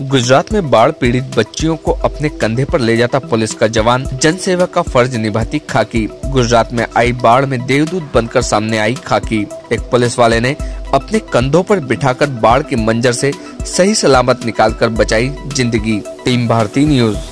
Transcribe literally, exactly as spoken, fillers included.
गुजरात में बाढ़ पीड़ित बच्चियों को अपने कंधे पर ले जाता पुलिस का जवान, जनसेवा का फर्ज निभाती खाकी। गुजरात में आई बाढ़ में देवदूत बनकर सामने आई खाकी। एक पुलिस वाले ने अपने कंधों पर बिठाकर बाढ़ के मंजर से सही सलामत निकालकर बचाई जिंदगी। Team Bharti news.